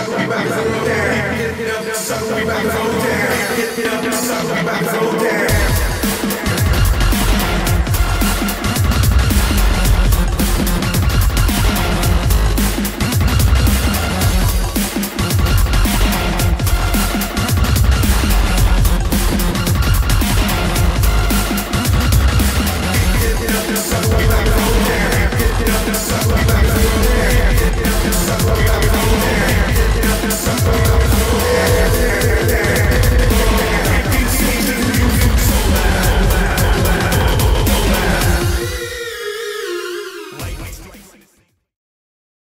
sucker, we about to go down. Get it up, sucker, we about to go down. Get it up, sucker, we about to go down.